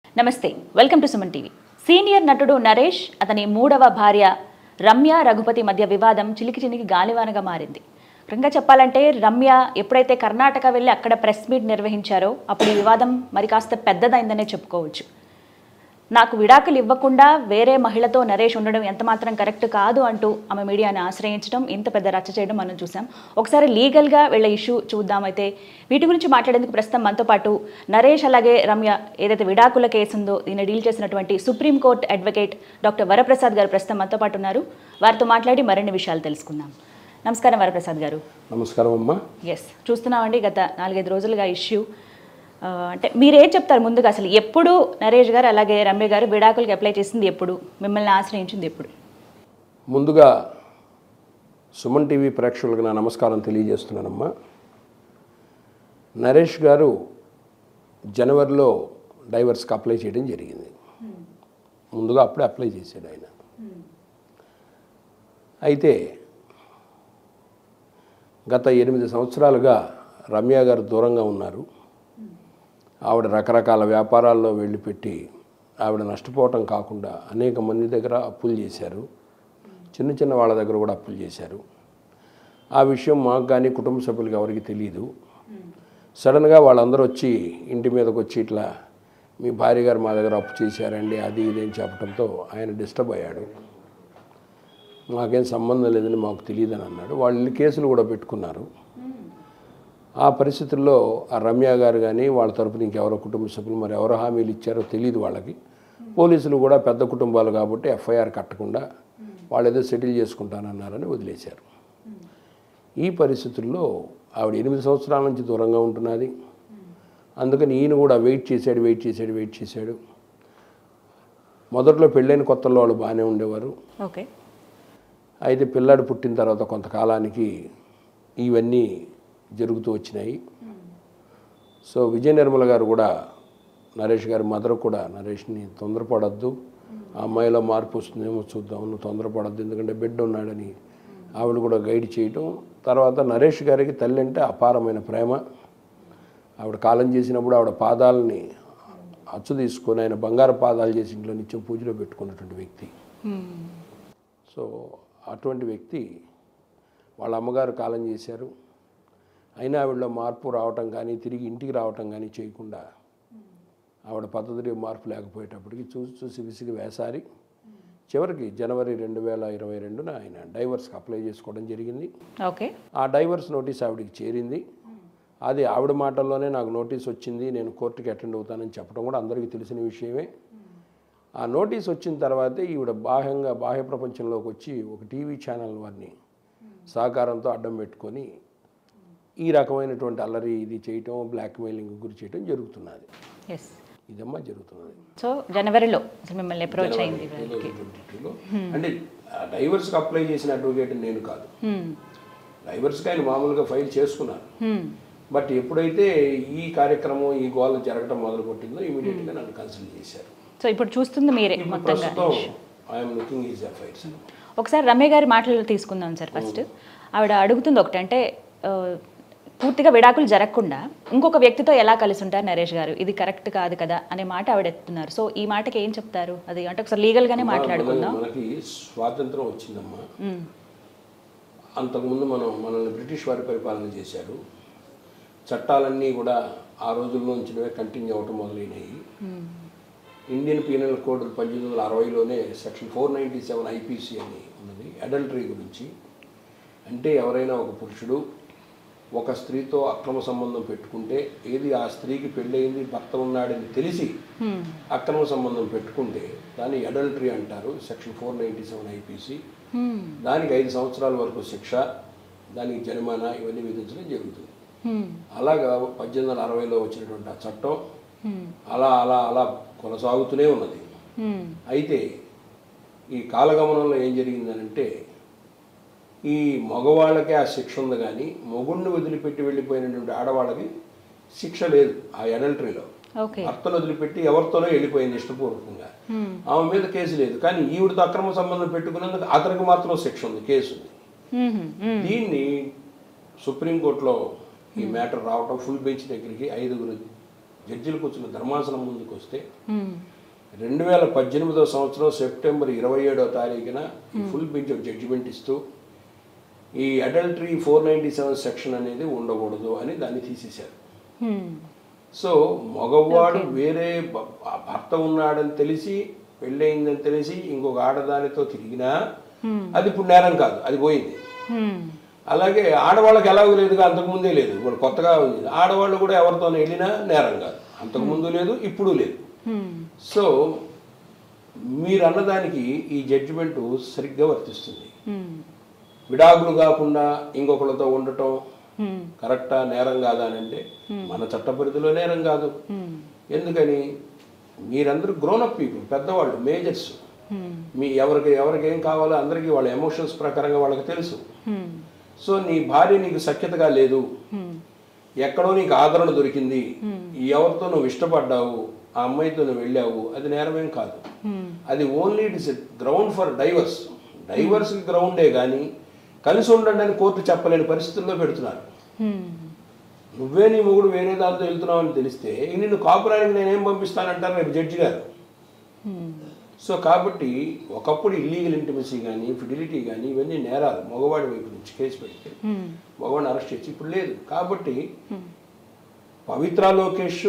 నమస్తే, welcome to Suman TV. సీనియర్ నటుడు నరేష్, అతని మూడవ భార్య రమ్య రఘుపతి మధ్య వివాదం చిలికి గాలివానగా మారింది. ఇంకా చెప్పాలంటే రమ్య ఎప్పుడైతే కర్ణాటక వెళ్ళి అక్కడ ప్రెస్ మీట్ నిర్వహించారో అప్పుడు ఈ వివాదం మరి కాస్త పెద్దదైందనే చెప్పుకోవచ్చు. నాకు విడాకులు ఇవ్వకుండా వేరే మహిళతో నరేష్ ఉండడం ఎంత మాత్రం కరెక్ట్ కాదు అంటూ ఆమె మీడియాని ఆశ్రయించడం, ఇంత పెద్ద రచ్చ చేయడం మనం చూసాం. ఒకసారి లీగల్గా వీళ్ళ ఇష్యూ చూద్దామైతే వీటి గురించి మాట్లాడేందుకు ప్రస్తుతం మనతో పాటు నరేష్ అలాగే రమ్య ఏదైతే విడాకుల కేసు ఉందో దీన్ని డీల్ చేసినటువంటి సుప్రీంకోర్టు అడ్వకేట్ డాక్టర్ వరప్రసాద్ గారు ప్రస్తుతం మనతో పాటు ఉన్నారు. వారితో మాట్లాడి మరిన్ని విషయాలు తెలుసుకుందాం. నమస్కారం వరప్రసాద్ గారు. నమస్కారం అమ్మా. చూస్తున్నామండి గత 4-5 రోజులుగా ఇష్యూ. అంటే మీరేం చెప్తారు ముందుగా, అసలు ఎప్పుడు నరేష్ గారు అలాగే రమ్య గారు విడాకులకి అప్లై చేసింది ఎప్పుడు, మిమ్మల్ని ఆశ్రయించింది ఎప్పుడు? ముందుగా సుమన్ టీవీ ప్రేక్షకులకు నా నమస్కారం తెలియజేస్తున్నానమ్మా. నరేష్ గారు జనవరిలో డైవర్స్కి అప్లై చేయడం జరిగింది. ముందుగా అప్పుడే అప్లై చేశాడు ఆయన. అయితే గత 8 సంవత్సరాలుగా రమ్య గారు దూరంగా ఉన్నారు. ఆవిడ రకరకాల వ్యాపారాల్లో వెళ్ళిపెట్టి ఆవిడ నష్టపోవటం కాకుండా అనేక మంది దగ్గర అప్పులు చేశారు. చిన్న వాళ్ళ దగ్గర కూడా అప్పులు చేశారు. ఆ విషయం మాకు కానీ కుటుంబ సభ్యులకి ఎవరికి తెలియదు. సడన్గా వాళ్ళందరూ వచ్చి ఇంటి మీదకి వచ్చి ఇట్లా మీ భార్య గారు మా దగ్గర అప్పు చేశారండి అది ఇదేం చెప్పడంతో ఆయన డిస్టర్బ్ అయ్యాడు. మాకేం సంబంధం లేదని మాకు తెలియదని అన్నాడు. వాళ్ళు కేసులు కూడా పెట్టుకున్నారు. ఆ పరిస్థితుల్లో ఆ రమ్య గారు కానీ వాళ్ళ తరపున ఇంకెవరో కుటుంబ సభ్యులు మరి ఎవరో హామీలు ఇచ్చారో తెలియదు వాళ్ళకి. పోలీసులు కూడా పెద్ద కుటుంబాలు కాబట్టి ఎఫ్ఐఆర్ కట్టకుండా వాళ్ళు ఏదో సెటిల్ చేసుకుంటానన్నారని వదిలేశారు. ఈ పరిస్థితుల్లో ఆవిడ 8 సంవత్సరాల నుంచి దూరంగా ఉంటున్నది. అందుకని ఈయన కూడా వెయిట్ చేశాడు. మొదట్లో పెళ్ళైన కొత్తలో వాళ్ళు బాగానే ఉండేవారు. ఓకే. అయితే పిల్లాడు పుట్టిన తర్వాత కొంతకాలానికి ఇవన్నీ జరుగుతూ వచ్చినాయి. సో విజయ నిర్మల గారు కూడా నరేష్ గారి మదర్ కూడా నరేష్ని తొందరపడద్దు, ఆ అమ్మాయిలో మార్పు వస్తుందేమో చూద్దాం, నువ్వు తొందరపడద్దు ఎందుకంటే బిడ్డ ఉన్నాడని ఆవిడ కూడా గైడ్ చేయటం. తర్వాత నరేష్ గారికి తల్లి అంటే అపారమైన ప్రేమ. ఆవిడ కాలం చేసినప్పుడు ఆవిడ పాదాలని అచ్చు తీసుకొని ఆయన బంగారు పాదాలు చేసి ఇంట్లో నిత్యం పూజలో పెట్టుకున్నటువంటి వ్యక్తి. సో అటువంటి వ్యక్తి వాళ్ళ అమ్మగారు కాలం చేశారు. అయినా ఆవిడలో మార్పు రావటం కానీ తిరిగి ఇంటికి రావటం కానీ చేయకుండా ఆవిడ పద్ధతిలో మార్పు లేకపోయేటప్పటికి చూసి విసిగి వేసారి చివరికి జనవరి 2022 ఆయన డైవర్స్కి అప్లై చేసుకోవడం జరిగింది. ఓకే. ఆ డైవర్స్ నోటీస్ ఆవిడకి చేరింది. అది ఆవిడ మాటల్లోనే నాకు నోటీస్ వచ్చింది, నేను కోర్టుకి అటెండ్ అవుతానని చెప్పడం కూడా అందరికీ తెలిసిన విషయమే. ఆ నోటీస్ వచ్చిన తర్వాతే ఈవిడ బాహ్య ప్రపంచంలోకి వచ్చి ఒక టీవీ ఛానల్ వారిని సహకారంతో అడ్డం పెట్టుకొని ఈ రకమైనటువంటి అల్లరి ఇది చేయటం, బ్లాక్మెయిలింగ్ గురి చేయటం జరుగుతున్నది. ఇదమ్మా జరుగుతున్నది. సో జనవరిలో మిమ్మల్ని అప్రోచ్ అయింది. అంటే డైవర్స్కి అప్లై చేసిన అడ్వకేట్ నేను కాదు. డైవర్స్కి ఆయన మామూలుగా ఫైల్ చేసుకున్నారు. బట్ ఎప్పుడైతే ఈ కార్యక్రమం ఈ గోల్ జరగడం మొదలుపెట్టిందో ఇమీడియట్గా నన్ను కన్సల్ట్ చేశారు. సో ఇప్పుడు చూస్తుంది మీరే మొత్తంగా. I'm looking is affairs. ఒకసారి రమ్య గారి మాటలు తీసుకుందాం సార్. ఫస్ట్ ఆవిడ అడుగుతుంది ఒకటి, అంటే పూర్తిగా విడాకులు జరగకుండా ఇంకొక వ్యక్తితో ఎలా కలిసి ఉంటారు నరేష్ గారు, ఇది కరెక్ట్ కాదు కదా అనే మాట ఆవిడ ఎత్తున్నారు. సో ఈ మాటకి ఏం చెప్తారు? అది అంటే ఒకసారి లీగల్గానే మాట్లాడుకుందాం. మనకి స్వాతంత్రం వచ్చిందమ్మా. అంతకుముందు మనల్ని బ్రిటిష్ వారి పరిపాలన చేశారు. చట్టాలన్నీ కూడా ఆ రోజుల్లోంచినవే కంటిన్యూ అవ్వటం మొదలైనవి. ఇండియన్ పీనల్ కోడ్ 1860లోనే సెక్షన్ 497 ఐపీసీ అని ఉన్నది అడల్టరీ గురించి. అంటే ఎవరైనా ఒక పురుషుడు ఒక స్త్రీతో అక్రమ సంబంధం పెట్టుకుంటే, ఏది ఆ స్త్రీకి పెళ్ళయింది భర్త ఉన్నాడని తెలిసి అక్రమ సంబంధం పెట్టుకుంటే దాన్ని అడల్టరీ అంటారు. Section 497 IPC. దానికి 5 సంవత్సరాల వరకు శిక్ష, దానికి జరిమానా ఇవన్నీ విధించడం జరుగుతుంది. అలాగా 1860లో వచ్చినటువంటి ఆ చట్టం అలా అలా అలా కొనసాగుతూనే ఉన్నది. అయితే ఈ కాలగమనంలో ఏం జరిగిందనంటే ఈ మగవాళ్ళకే ఆ శిక్ష ఉంది కానీ మొగుడిని వదిలిపెట్టి వెళ్ళిపోయినటువంటి ఆడవాళ్ళకి శిక్ష లేదు. ఆ అడల్టరీలో భర్తను వదిలిపెట్టి ఎవరితోనో వెళ్ళిపోయింది ఇష్టపూర్వకంగా, ఆమె మీద కేసు లేదు. కానీ ఈవిడతో అక్రమ సంబంధం పెట్టుకున్నందుకు అతనికి మాత్రం శిక్ష ఉంది, కేసు ఉంది. దీన్ని సుప్రీంకోర్టులో ఈ మ్యాటర్ రావటం, ఫుల్ బెంచ్ దగ్గరికి 5 జడ్జిలు కూర్చున్న ధర్మాసనం ముందుకు వస్తే 2018 సంవత్సరం సెప్టెంబర్ 27వ తారీఖున ఫుల్ బెంచ్ జడ్జిమెంట్ ఇస్తూ ఈ అడల్టరీ 497 సెక్షన్ అనేది ఉండకూడదు అని దాన్ని తీసేశారు. సో మగవాడు వేరే భర్త ఉన్నాడని తెలిసి పెళ్ళయిందని తెలిసి ఇంకొక ఆడదానితో తిరిగినా అది ఇప్పుడు నేరం కాదు, అది పోయింది. అలాగే ఆడవాళ్ళకి ఎలాగో లేదుగా, అంతకుముందే లేదు, ఇప్పుడు కొత్తగా ఉంది. ఆడవాళ్ళు కూడా ఎవరితో వెళ్ళినా నేరం కాదు, అంతకుముందు లేదు, ఇప్పుడు లేదు. సో మీరు అన్నదానికి ఈ జడ్జిమెంట్ సరిగ్గా వర్తిస్తుంది. విడాకులు కాకుండా ఇంకొకరితో ఉండటం కరెక్టా, నేరం కాదా అని అంటే మన చట్ట పరిధిలో నేరం కాదు. ఎందుకని మీరందరూ గ్రోనప్ పీపుల్, పెద్దవాళ్ళు, మేజర్స్. మీ ఎవరికి ఏం కావాలో అందరికీ వాళ్ళ ఎమోషన్స్ ప్రకారంగా వాళ్ళకి తెలుసు. సో నీ భార్య నీకు సఖ్యతగా లేదు, ఎక్కడో నీకు ఆదరణ దొరికింది, ఎవరితో నువ్వు ఇష్టపడ్డావు, ఆ అమ్మాయితో నువ్వు వెళ్ళావు, అది నేరమేం కాదు. అది only it is ground for divorce. డైవర్స్కి గ్రౌండే కానీ కలిసి ఉండండి అని కోర్టు చెప్పలేని పరిస్థితుల్లో పెడుతున్నారు. నువ్వే నీ మొగుడు వేరే దాంతో వెళ్తున్నావు అని తెలిస్తే నిన్ను కాపురానికి నేనేం పంపిస్తానంటారు రేపు జడ్జి గారు. సో కాబట్టి ఒకప్పుడు ఇల్లీగల్ ఇంటిమసీ కానీ ఫిడిలిటీ కానీ ఇవన్నీ నేరాలు. మగవాడి వైపు నుంచి కేసు పెడితే మగవాడిని అరెస్ట్ చేసి ఇప్పుడు లేదు. కాబట్టి పవిత్ర లోకేష్,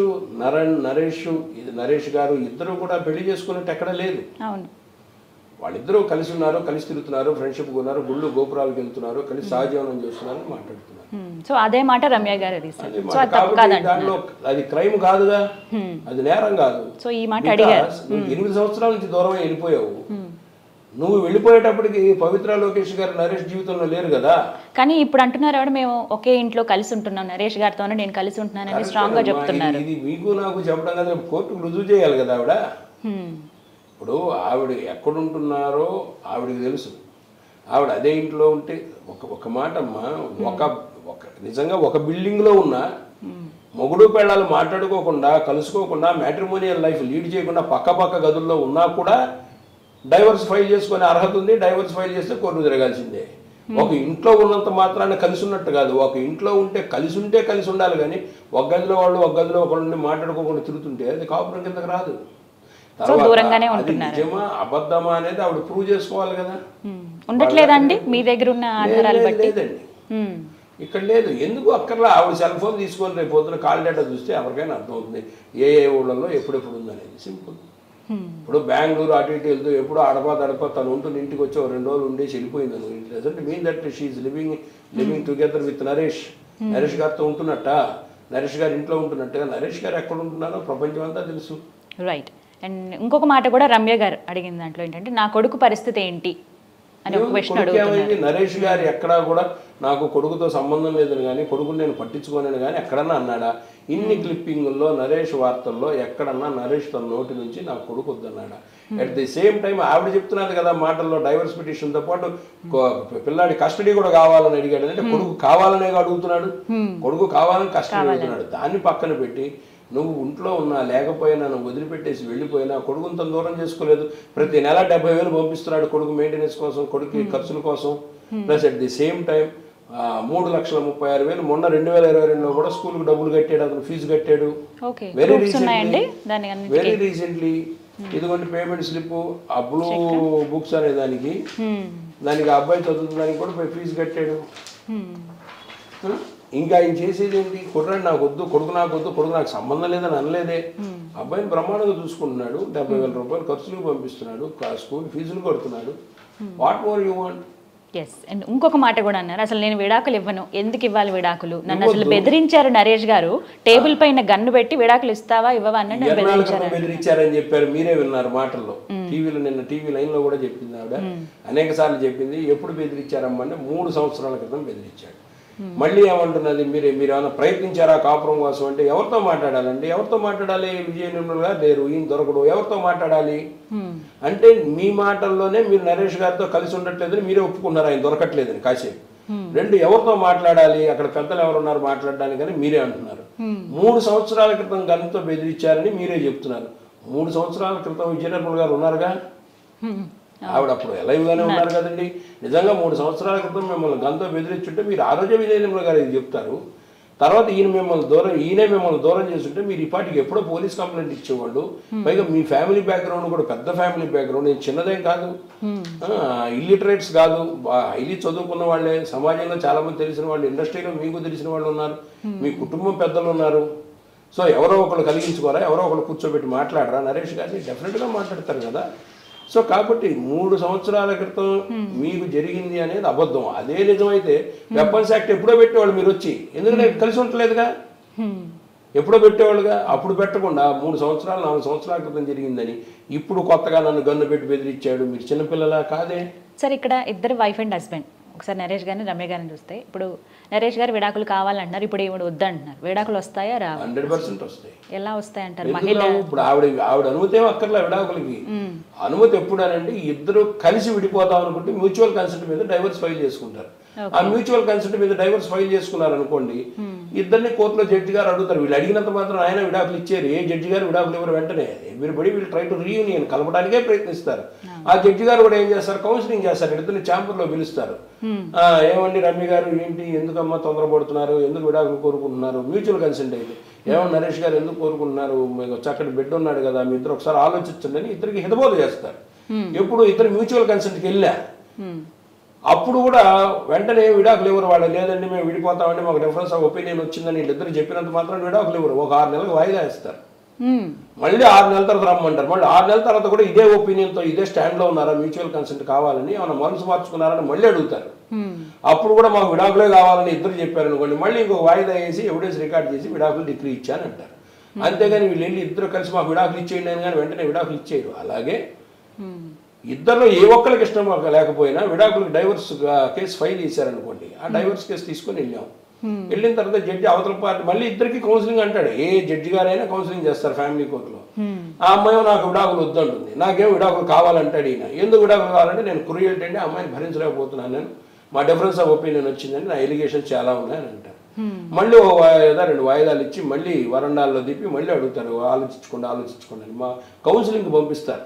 నరేష్ గారు ఇద్దరు కూడా పెళ్లి చేసుకున్నట్టు ఎక్కడ లేదు. వాళ్ళిద్దరూ కలిసి ఉన్నారు, కలిసి తిరుగుతున్నారు, ఫ్రెండ్షిప్ ఉన్నారు, గుళ్ళు గోపురాలకు వెళ్తున్నారు, కలిసి సహజీవనం చేస్తున్నారు, మాట్లాడుతున్నారు. సో అదే మాట రమ్య గారు దాంట్లో అది క్రైమ్ కాదుగా, అది నేరం కాదు. సో ఈ మాట అడిగారు. 8 సంవత్సరాల నుంచి దూరం వెళ్ళిపోయావు. నువ్వు వెళ్ళిపోయేటప్పటికి పవిత్ర లోకేష్ గారు నరేష్ జీవితంలో లేరు కదా. కానీ ఇప్పుడు అంటున్నారు ఆవిడ, మేము ఒకే ఇంట్లో కలిసి ఉంటున్నాం, నరేష్ గారితోనే నేను కలిసి ఉంటున్నానని స్ట్రాంగ్ గా చెప్తున్నారు. ఇది మీకు నాకు చెప్పడం కదా, కోర్టుకు రుజువు చేయాలి కదా ఆవిడ. ఇప్పుడు ఆవిడ ఎక్కడుంటున్నారో ఆవిడకి తెలుసు. ఆవిడ అదే ఇంట్లో ఉంటే ఒక మాట అమ్మా, నిజంగా ఒక బిల్డింగ్లో ఉన్న మొగుడు పెళ్ళాలు మాట్లాడుకోకుండా కలుసుకోకుండా మ్యాట్రిమోనియల్ లైఫ్ లీడ్ చేయకుండా పక్క గదుల్లో ఉన్నా కూడా డైవర్స్ ఫైల్ చేసుకునే అర్హత ఉంది. డైవర్స్ ఫైల్ చేస్తే కోర్టు తిరగాల్సిందే. ఒక ఇంట్లో ఉన్నంత మాత్రాన్ని కలిసి ఉన్నట్టు కాదు. ఒక ఇంట్లో ఉంటే కలిసి ఉండాలి. కానీ ఒక గదిలో వాళ్ళు ఒక గదిలో ఒకళ్ళు మాట్లాడుకోకుండా తిరుగుతుంటే అది కాపురం కిందకి రాదు. అది నిజమా అబద్ధమా అనేది ఆవిడ ప్రూవ్ చేసుకోవాలి కదా. ఉండట్లేదండి మీ దగ్గర ఉన్న ఆధారాలు బట్టి? లేదండి, ఇక్కడ లేదు. ఎందుకు అక్కర్లా ఆవిడ సెల్ ఫోన్ తీసుకొని రేపు పొద్దున కాల్ డేటా చూస్తే ఎవరికైనా అర్థమవుతుంది ఏ ఊళ్ళల్లో ఎప్పుడెప్పుడు ఉందనేది. సింపుల్. ఇప్పుడు బెంగళూరు అటు ఇటు వెళ్తూ ఎప్పుడు అడపా తను ఉంటుంది, ఇంటికి వచ్చి 2 రోజులు ఉండేసి వెళ్ళిపోయింది. It doesn't mean that she's living together with Naresh గారితో ఉంటున్నట్ట, నరేష్ గారు ఇంట్లో ఉంటున్నట్టుగా. నరేష్ గారు ఎక్కడ ఉంటున్నారో ప్రపంచం అంతా తెలుసు. రైట్. అండ్ ఇంకొక మాట కూడా రమ్య గారు అడిగిన దాంట్లో ఏంటంటే, నా కొడుకు పరిస్థితి ఏంటి అని ఒక క్వశ్చన్ అడుగుతున్నారు. నరేష్ గారు ఎక్కడా కూడా నాకు కొడుకుతో సంబంధం లేదని కానీ కొడుకుని నేను పట్టించుకోనని కానీ ఎక్కడన్నా అన్నాడా? ఇన్ని క్లిప్పింగుల్లో నరేష్ వార్తల్లో ఎక్కడన్నా నరేష్ తన నోటి నుంచి నా కొడుకు వద్దన్నాడా? అట్ ది సేమ్ టైం ఆవిడ చెప్తున్నది కదా మాటల్లో, డైవర్స్ పిటిషన్తో పాటు పిల్లాడి కస్టడీ కూడా కావాలని అడిగాడు. అంటే కొడుకు కావాలనే అడుగుతున్నాడు, కొడుకు కావాలని కస్టడీ అడుగుతున్నాడు. దాన్ని పక్కన పెట్టి నువ్వు ఇంట్లో ఉన్నా లేకపోయినా నువ్వు వదిలిపెట్టేసి వెళ్ళిపోయినా కొడుకుని తను దూరం చేసుకోలేదు. ప్రతి నెల 70,000 పంపిస్తున్నాడు కొడుకు మెయింటెనెన్స్ కోసం, కొడుకు ఖర్చుల కోసం. Plus at the same time 3,36,000 మొన్న 2022లో కూడా స్కూల్కి డబ్బులు కట్టాడు, అతను ఫీజు కట్టాడు. వెరీ రీసెంట్లీ ఇదిగోండి పేమెంట్ స్లిప్, ఆ బ్లూ బుక్స్ అనే దానికి అబ్బాయి చదువుతానికి కూడా ఫీజు కట్టాడు. ఇంకా ఆయన చేసేది ఏంటి? కుర్రాడు నాకు వద్దు, కొడుకు నాకు వద్దు, కొడుకు నాకు సంబంధం లేదని అనలేదే. అబ్బాయిని బ్రహ్మాండంగా చూసుకుంటున్నాడు, 70,000 రూపాయలు ఖర్చులకు పంపిస్తున్నాడు, స్కూల్ ఫీజులు కడుతున్నాడు. What more you want? Yes. And ఇంకొక మాట కూడా అన్నారు, అసలు నేను విడాకులు ఇవ్వను, ఎందుకు ఇవ్వాలి విడాకులు? నన్ను అసలు బెదిరించారు నరేష్ గారు, టేబుల్ పైన గన్ను పెట్టి విడాకులు ఇస్తావా ఇవ్వవా అని బెదిరించారని చెప్పారు. మీరే విన్నారు మాటల్లో. టీవీలో నిన్న టీవీ లైన్ లో కూడా చెప్పింది ఆవిడ, అనేక సార్లు చెప్పింది. ఎప్పుడు బెదిరించారమ్మంటే 3 సంవత్సరాల క్రితం బెదిరించాడు. మళ్ళీ ఏమంటున్నది, మీరు ఏమైనా ప్రయత్నించారా కాపురం కోసం అంటే ఎవరితో మాట్లాడాలండి? ఎవరితో మాట్లాడాలి? విజయ నిర్మల్ గారు లేరు, ఈయన దొరకడు, ఎవరితో మాట్లాడాలి అంటే మీ మాటల్లోనే మీరు నరేష్ గారితో కలిసి ఉండట్లేదని మీరే ఒప్పుకున్నారు, ఆయన దొరకట్లేదని కాసేపు. 2 ఎవరితో మాట్లాడాలి, అక్కడ పెద్దలు ఎవరున్నారు మాట్లాడడానికి అని మీరే అంటున్నారు. 3 సంవత్సరాల క్రితం గన్తో బెదిరించారని మీరే చెప్తున్నారు. 3 సంవత్సరాల క్రితం విజయ నిర్మల్ గారు ఉన్నారుగా, ఆవిడ అప్పుడు లైవ్గానే ఉన్నారు కదండి. నిజంగా 3 సంవత్సరాల క్రితం మిమ్మల్ని గంతో బెదిరించుంటే మీరు ఆ రోజే విజయ నిర్మల్ గారు ఇది చెప్తారు. తర్వాత ఈయనే మిమ్మల్ని దూరం చేస్తుంటే మీరు ఈ పాటికి ఎప్పుడో పోలీస్ కంప్లైంట్ ఇచ్చేవాళ్ళు. పైగా మీ ఫ్యామిలీ బ్యాక్గ్రౌండ్ కూడా పెద్ద ఫ్యామిలీ బ్యాక్గ్రౌండ్, నేను చిన్నదేం కాదు, ఇల్లిటరేట్స్ కాదు, హైలీ చదువుకున్న వాళ్ళే, సమాజంలో చాలా మంది తెలిసిన వాళ్ళు, ఇండస్ట్రీలో మీకు తెలిసిన వాళ్ళు ఉన్నారు, మీ కుటుంబం పెద్దలు ఉన్నారు. సో ఎవరో ఒకళ్ళు కలిగించుకోరా, ఎవరో ఒకళ్ళు కూర్చోబెట్టి మాట్లాడరా? నరేష్ గారిని డెఫినెట్గా మాట్లాడతారు కదా. సో కాబట్టి 3 సంవత్సరాల క్రితం మీకు జరిగింది అనేది అబద్ధం. అదే నిజమైతే వెపన్స్ యాక్ట్ ఎప్పుడో పెట్టేవాళ్ళు మీరు వచ్చి, ఎందుకంటే కలిసి ఉండలేదుగా, ఎప్పుడో పెట్టేవాళ్ళుగా. అప్పుడు పెట్టకుండా 3 సంవత్సరాలు 4 సంవత్సరాల క్రితం జరిగిందని ఇప్పుడు కొత్తగా నన్ను గన్ను పెట్టి బెదిరించాడు. మీరు చిన్నపిల్లలా కాదే. సార్ ఇక్కడ ఇద్దరు వైఫ్ అండ్ హస్బెండ్, ఒకసారి నరేష్ గారిని రమ్య గారిని చూస్తే, ఇప్పుడు నరేష్ గారు విడాకులు కావాలంటున్నారు, ఇప్పుడు ఈవిడ వద్దంటున్నారు. విడాకులు వస్తాయా రా? 100% వస్తాయి. ఎలా వస్తాయి అంటారు? ఇప్పుడు ఆవిడ అనుమతి ఏమో అక్కర్లే విడాకులకి. అనుమతి ఎప్పుడనండి, ఇద్దరు కలిసి విడిపోదాం అనుకుంటే మ్యూచువల్ కన్సెంట్ మీద డైవర్స్ ఫైల్ చేసుకుంటారు. ఆ మ్యూచువల్ కన్సెంట్ మీద డైవర్స్ ఫైల్ చేసుకున్నారు అనుకోండి, ఇద్దరిని కోర్టులో జడ్జి గారు అడుగుతారు. వీళ్ళు అడిగినంత మాత్రం ఆయన విడాకులు ఇచ్చారు. ఏ జడ్జి గారు విడాకులు ఎవరు వెంటనే ఎవ్రీబడి వీళ్ళు ట్రై టు రీయూనియన్, కలపడానికే ప్రయత్నిస్తారు. ఆ జడ్జి గారు కూడా ఏం చేస్తారు, కౌన్సిలింగ్ చేస్తారు, ఇద్దరిని ఛాంబర్లో పిలుస్తారు. ఏమండి రమ్య గారు, ఏంటి ఎందుకమ్మా తొందరపడుతున్నారు, ఎందుకు విడాకులు కోరుకుంటున్నారు? మ్యూచువల్ కన్సెంట్ అయితే ఏమన్నా నరేష్ గారు ఎందుకు కోరుకుంటున్నారు, చక్కటి బిడ్డ ఉన్నాడు కదా, మీ ఇద్దరు ఒకసారి ఆలోచించండి అని ఇద్దరికి హితబోధ చేస్తారు. ఎప్పుడు ఇద్దరు మ్యూచువల్ కన్సెంట్కి వెళ్ళారు. అప్పుడు కూడా వెంటనే విడాకులు ఎవరు వాళ్ళు, లేదండి మేము విడిపోతామండి, మాకు డిఫరెన్స్ ఆఫ్ ఒపీనియన్ వచ్చిందని వీళ్ళిద్దరు చెప్పినంత మాత్రం విడాకులు ఎవరు ఒక 6 నెలలకు వాయిదా ఇస్తారు. మళ్ళీ 6 నెలల తర్వాత రమ్మంటారు. మళ్ళీ 6 నెలల తర్వాత కూడా ఇదే ఒపీనియన్తో ఇదే స్టాండ్లో ఉన్నారా, మ్యూచువల్ కన్సెంట్ కావాలని, ఏమైనా మనసు మార్చుకున్నారని మళ్ళీ అడుగుతారు. అప్పుడు కూడా మాకు విడాకులే కావాలని ఇద్దరు చెప్పారు అనుకోండి, మళ్ళీ ఇంకొక వాయిదా వేసి ఎవిడెన్స్ రికార్డ్ చేసి విడాకులు డిగ్రీ ఇచ్చాను అంటారు. అంతేగాని వీళ్ళు వెళ్ళి ఇద్దరు కలిసి మాకు విడాకులు ఇచ్చేయండి అని కానీ వెంటనే విడాకులు ఇచ్చేయరు. అలాగే ఇద్దరిలో ఏ ఒక్కరికి ఇష్టం లేకపోయినా విడాకులకు డైవర్స్ కేసు ఫైల్ చేశారనుకోండి, ఆ డైవర్స్ కేసు తీసుకొని వెళ్ళాం. వెళ్ళిన తర్వాత జడ్జి అవతల పార్టీ మళ్ళీ ఇద్దరికి కౌన్సిలింగ్ అంటాడు. ఏ జడ్జి గారైనా కౌన్సిలింగ్ చేస్తారు ఫ్యామిలీ కోర్టులో. ఆ అమ్మాయి నాకు విడాకులు వద్దంటుంది, నాకేం విడాకులు కావాలంటాడు ఈయన. ఎందుకు విడాకులు కావాలంటే నేను క్రూయల్టీ అంటే అమ్మాయిని భరించలేకపోతున్నాను, నేను మా డిఫరెన్స్ ఆఫ్ ఒపీనియన్ వచ్చిందని, నా ఎలిగేషన్ చాలా ఉన్నాయని అంటారు. మళ్ళీ 2 వాయిదాలు ఇచ్చి మళ్ళీ వరండాల్లో దిప్పి మళ్ళీ అడుగుతారు, ఆలోచించుకోండి అని మా కౌన్సిలింగ్కి పంపిస్తారు.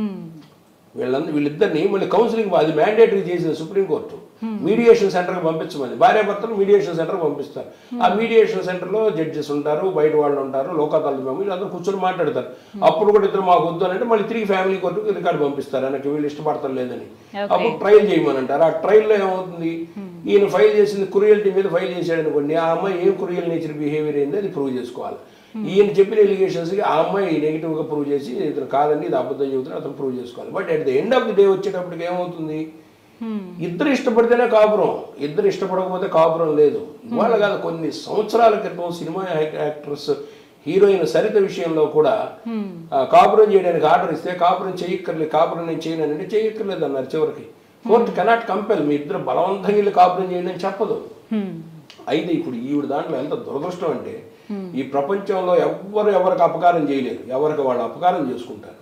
వీళ్ళిద్దరిని మళ్ళీ కౌన్సిలింగ్ అది మ్యాండేటరీ చేసింది సుప్రీంకోర్టు. మీడియేషన్ సెంటర్కి పంపించమని, భార్యాభర్తలు మీడియేషన్ సెంటర్కి పంపిస్తారు. ఆ మీడియేషన్ సెంటర్లో జడ్జెస్ ఉంటారు, బయట వాళ్ళు ఉంటారు, లోక్ అదాలత్ మేము వీళ్ళందరూ కూర్చొని మాట్లాడతారు. అప్పుడు కూడా ఇద్దరు మాకు వద్దు అని అంటే మళ్ళీ తిరిగి ఫ్యామిలీ కోర్టుకు రికార్డు పంపిస్తారు, ఆయనకి వీళ్ళు ఇష్టపడతారు లేదని. అప్పుడు ట్రయల్ చేయమని అంటారు. ఆ ట్రయల్లో ఏమవుతుంది, ఈయన ఫైల్ చేసింది క్రూయల్టీ మీద ఫైల్ చేశాడు అనుకోండి, ఆ అమ్మాయి ఏం క్రూయల్ నేచర్ బిహేవియర్ అయింది అది ప్రూవ్ చేసుకోవాలి. ఈయన చెప్పిన ఎలిగేషన్స్కి ఆ అమ్మాయి నెగిటివ్గా ప్రూవ్ చేసి ఇతను కాదండి ఇది అబద్ధం చెబుతున్నా అతను ప్రూవ్ చేసుకోవాలి. But at the end of the day వచ్చేటప్పటికి ఏమవుతుంది, ఇద్దరు ఇష్టపడితేనే కాపురం, ఇద్దరు ఇష్టపడకపోతే కాపురం లేదు. ఇవాళ కాదు, కొన్ని సంవత్సరాల క్రితం సినిమా యాక్ట్రెస్ హీరోయిన్ సరిత విషయంలో కూడా కాపురం చేయడానికి ఆర్డర్ ఇస్తే కాపురం చేయక్కర్లేదు, కాపురం నేను చేయను అంటే చేయక్కర్లేదు అన్నారు. చివరికి కోర్టు కెనాట్ కంపెల్, మీ ఇద్దరు బలవంతంగా వెళ్ళి కాపురం చేయండి అని చెప్పదు. అయితే ఇప్పుడు ఈవిడ దాంట్లో ఎంత దురదృష్టం అంటే, ఈ ప్రపంచంలో ఎవరికి అపకారం చేయలేదు, ఎవరికి వాళ్ళు అపకారం చేసుకుంటారు.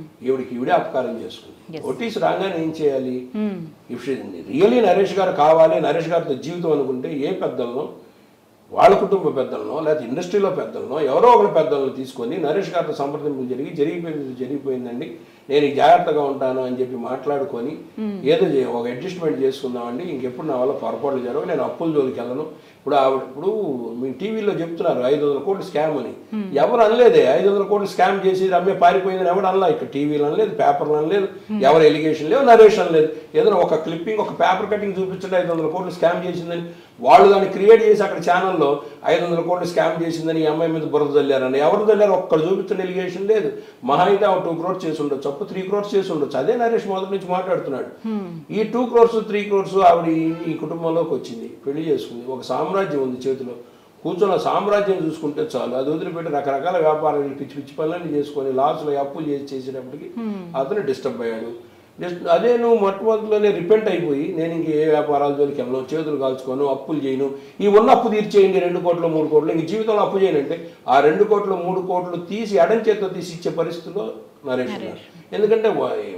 ఈవిడే అపకారం చేసుకుంది. నోటీస్ రాగానే ఏం చేయాలి, ఇఫ్ రియలీ నరేష్ గారు కావాలి, నరేష్ గారితో జీవితం అనుకుంటే ఏ పెద్దలను, వాళ్ళ కుటుంబ పెద్దలను లేకపోతే ఇండస్ట్రీలో పెద్దలను ఎవరో ఒకరి పెద్దలను తీసుకొని నరేష్ గారితో సంప్రదింపులు జరిగిపోయిందండి, నేను జాగ్రత్తగా ఉంటాను అని చెప్పి మాట్లాడుకొని ఏదో ఒక అడ్జస్ట్మెంట్ చేసుకుందామండి, ఇంకెప్పుడు నా వల్ల పొరపాట్లు జరగవు, నేను అప్పుల జోలికి వెళ్ళను. ఇప్పుడు మీ టీవీలో చెప్తున్నారు 500 కోట్లు స్కామ్ అని, ఎవరు అనలేదే 500 కోట్లు స్కామ్ చేసి రమ్య పారిపోయిందని ఎవరు అనలా. ఇక్కడ టీవీలో అనలేదు, పేపర్లు అనలేదు, ఎవరు ఎలిగేషన్ లేవు, నరేష్ అనలేదు. ఏదైనా ఒక క్లిప్పింగ్, ఒక పేపర్ కటింగ్ చూపించండి 500 కోట్లు స్కామ్ చేసిందని, వాళ్ళు దాన్ని క్రియేట్ చేసి అక్కడ ఛానల్లో 500 కోట్లు స్కామ్ చేసిందని ఈ అమ్మాయి మీద బురద చల్లారని ఎవరు చల్లారు, ఒక్కడు చూపించిన ఎలిగేషన్ లేదు. మహా అయితే 2 crores చేసి ఉండొచ్చు, అప్పుడు 3 crores చేసి ఉండొచ్చు. అదే నరేష్ మొదటి నుంచి మాట్లాడుతున్నాడు. ఈ 2 crores 3 crores ఆవిడ ఈ కుటుంబంలోకి వచ్చింది, పెళ్లి చేసుకుంది, ఒక సామ్రాజ్యం ఉంది చేతిలో, కూర్చొని సామ్రాజ్యం చూసుకుంటే చాలు. అది వదిలిపెట్టి రకరకాల వ్యాపారాలు పిచ్చి పనులన్నీ చేసుకొని లాస్లో అప్పులు చేసేటప్పటికి అతను డిస్టర్బ్ అయ్యాడు. అదే నువ్వు మొట్టమొదటిలోనే రిపెంట్ అయిపోయి నేను ఇంక ఏ వ్యాపారాల జోలికి వెళ్ళను, చేతులు కాల్చుకోను, అప్పులు చేయను, ఈ ఉన్న అప్పు తీర్చేయండి 2 కోట్లు 3 కోట్లు, ఇంక జీవితంలో అప్పు చేయనంటే ఆ 2 కోట్లు 3 కోట్లు తీసి ఎడం చేతితో తీసి ఇచ్చే పరిస్థితిలో నరేష్ ఉన్నారు. ఎందుకంటే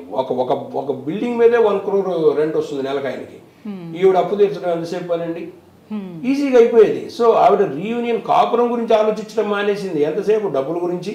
ఒక బిల్డింగ్ మీదే 1 crore రెంట్ వస్తుంది నెలకు ఆయనకి. ఈవిడ అప్పు తీర్చడం ఎంతసేపు పనండి, ఈజీగా అయిపోయేది. సో ఆవిడ రీయూనియన్ కాపురం గురించి ఆలోచించడం మానేసింది, ఎంతసేపు డబ్బుల గురించి,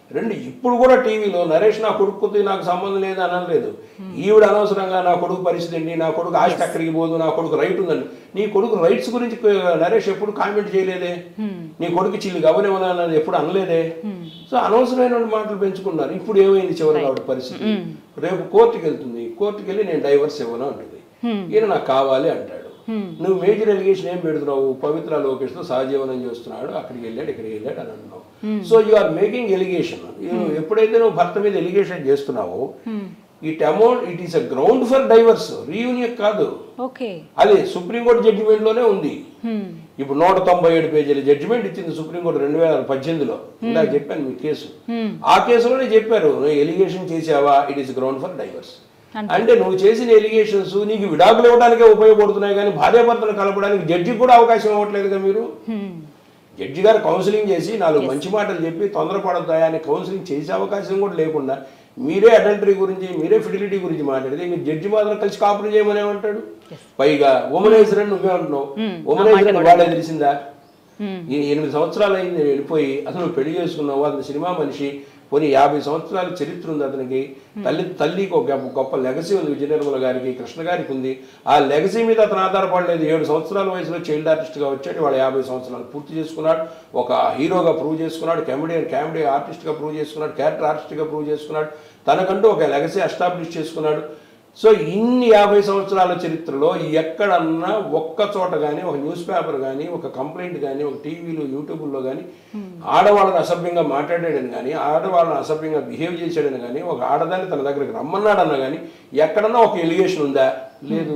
రెండు ఇప్పుడు కూడా టీవీలో నరేష్ నా కొడుకుతో నాకు సంబంధం లేదు అనలేదు. ఈవిడ అనవసరంగా నా కొడుకు పరిస్థితి అండి, నా కొడుకు ఆస్తి అక్కడికి పోదు, నా కొడుకు రైట్ ఉందండి. నీ కొడుకు రైట్స్ గురించి నరేష్ ఎప్పుడు కామెంట్ చేయలేదే, నీ కొడుకు చిల్లి గమనివ్వనా ఎప్పుడు అనలేదే. సో అనవసరమైన మాటలు పెంచుకున్నారు. ఇప్పుడు ఏమైంది చివరి కాబట్టి పరిస్థితి, రేపు కోర్టుకి వెళ్తుంది, కోర్టుకి వెళ్ళి నేను డైవర్స్ ఇవ్వను అంటుంది. ఈయన నాకు కావాలి అంటాడు. నువ్వు మేజర్ ఎలిగేషన్ ఏం పెడుతున్నావు, పవిత్ర లోకేష్ తో సహజీవనం చేస్తున్నాడు, అక్కడికి వెళ్ళాడు ఇక్కడికి వెళ్ళాడు అని అంటున్నావు. So you are making allegation. ఎప్పుడైతే నువ్వు భర్త మీద ఎలిగేషన్ చేస్తున్నావో it is a ground for divorce, reunion కాదు. అది సుప్రీంకోర్టు జడ్జిమెంట్ లోనే ఉంది. ఇప్పుడు 197 పేజీల జడ్జిమెంట్ ఇచ్చింది సుప్రీంకోర్టు 2018లో. ఇందాక చెప్పాను మీ కేసు, ఆ కేసులోనే చెప్పారు ఎలిగేషన్ చేసావా it is ground for divorce. అంటే నువ్వు చేసిన ఎలిగేషన్స్ నీకు విడాకులు ఇవ్వడానికే ఉపయోగపడుతున్నాయి కానీ భార్యాభర్తలు కలపడానికి జడ్జికి కూడా అవకాశం ఇవ్వట్లేదుగా మీరు. జడ్జి గారు కౌన్సిలింగ్ చేసి 4 మంచి మాటలు చెప్పి తొందరపడతాయా అని కౌన్సిలింగ్ చేసే అవకాశం కూడా లేకుండా మీరే అడల్టరీ గురించి మీరే ఫిడిలిటీ గురించి మాట్లాడితే మీరు జడ్జి మాత్రం కలిసి కాపురం చేయమని ఏమంటాడు. పైగా ఉమనైజర్ అని నువ్వే అంటున్నావు, ఉమనైజర్ అని వాళ్ళే తెలిసిందా? 8 సంవత్సరాలు అయింది వెళ్ళిపోయి, అసలు నువ్వు పెళ్లి చేసుకున్నావు, అతను సినిమా మనిషి, పోనీ 50 సంవత్సరాల చరిత్ర ఉంది అతనికి, తల్లికి ఒక గొప్ప లెగసీ ఉంది, విజయనిర్మల గారికి కృష్ణ గారికి ఉంది. ఆ లెగసీ మీద అతను ఆధారపడలేదు. 7 సంవత్సరాల వయసులో చైల్డ్ ఆర్టిస్ట్గా వచ్చాడు, వాడు 50 సంవత్సరాలు పూర్తి చేసుకున్నాడు, ఒక హీరోగా ప్రూవ్ చేసుకున్నాడు, కామెడీ ఆర్టిస్ట్గా ప్రూవ్ చేసుకున్నాడు, క్యారెక్టర్ ఆర్టిస్ట్గా ప్రూవ్ చేసుకున్నాడు, తనకంటూ ఒక లెగసీ ఎస్టాబ్లిష్ చేసుకున్నాడు. సో ఇన్ని 50 సంవత్సరాల చరిత్రలో ఎక్కడన్నా ఒక్క చోట కానీ ఒక న్యూస్ పేపర్ కానీ ఒక కంప్లైంట్ కానీ ఒక టీవీలో యూట్యూబ్లో కానీ ఆడవాళ్ళని అసభ్యంగా మాట్లాడాడని కానీ ఆడవాళ్ళని అసభ్యంగా బిహేవ్ చేశాడని కానీ ఒక ఆడదాన్ని తన దగ్గరికి రమ్మన్నాడన్నా కానీ ఎక్కడన్నా ఒక ఎలిగేషన్ ఉందా? లేదు.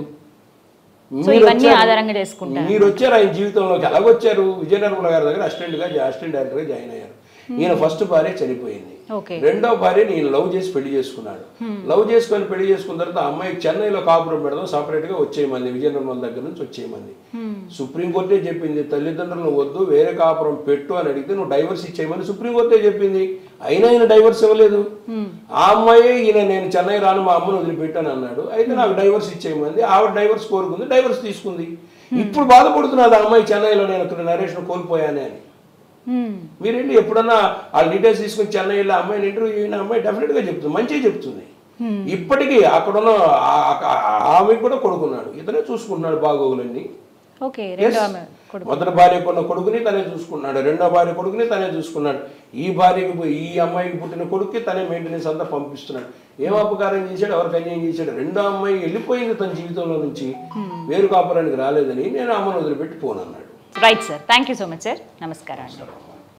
మీరు వచ్చారు ఆయన జీవితంలోకి, ఎలాగొచ్చారు? విజయనిర్మల గారి దగ్గర అసిస్టెంట్ డైరెక్టర్గా జాయిన్ అయ్యారు. ఈయన ఫస్ట్ భార్య చనిపోయింది, రెండో భార్యని ఈయన లవ్ చేసి పెళ్లి చేసుకున్నాడు. లవ్ చేసుకొని పెళ్లి చేసుకున్న తర్వాత అమ్మాయికి చెన్నైలో కాపురం పెడదాం, సపరేట్ గా వచ్చేయమంది, విజయనిర్మల దగ్గర నుంచి వచ్చేయమంది. సుప్రీంకోర్టే చెప్పింది తల్లిదండ్రులను వద్దు వేరే కాపురం పెట్టు అని అడిగితే నువ్వు డైవర్స్ ఇచ్చేయమని సుప్రీంకోర్టే చెప్పింది. అయినా ఆయన డైవర్స్ ఇవ్వలేదు. ఆ అమ్మాయి ఈయన నేను చెన్నై రాను మా అమ్మను వదిలిపెట్టాను అన్నాడు. అయితే నాకు డైవర్స్ ఇచ్చేయమంది, ఆవిడ డైవర్స్ కోరుకుంది, డైవర్స్ తీసుకుంది. ఇప్పుడు బాధపడుతున్నది ఆ అమ్మాయి చెన్నైలో నేను నరేష్ను కోల్పోయానే అని. మీరేంటి ఎప్పుడన్నా ఆ డీటెయిల్స్ తీసుకుని చెన్నై వెళ్ళి అమ్మాయిని ఇంటర్వ్యూ అయిన అమ్మాయి డెఫినెట్గా చెప్తుంది, మంచిగా చెప్తుంది. ఇప్పటికీ అక్కడున్న ఆమెకు కూడా కొడుకున్నాడు, ఇతనే చూసుకుంటున్నాడు బాగోగులన్నీ. మొదటి భార్య కొన్న కొడుకుని తనే చూసుకున్నాడు, రెండో భార్య కొడుకుని తనే చూసుకున్నాడు, ఈ అమ్మాయికి పుట్టిన కొడుక్కి తనే మెయింటెనెన్స్ అంతా పంపిస్తున్నాడు. ఏం అపకారం చేశాడు, ఎవరికి అన్యాయం చేశాడు? రెండో అమ్మాయి వెళ్ళిపోయింది తన జీవితంలో నుంచి, వేరు కాపురానికి రాలేదని నేను అమ్మను వదిలిపెట్టి పోనన్నాడు. Right sir, thank you so much sir, నమస్కారం.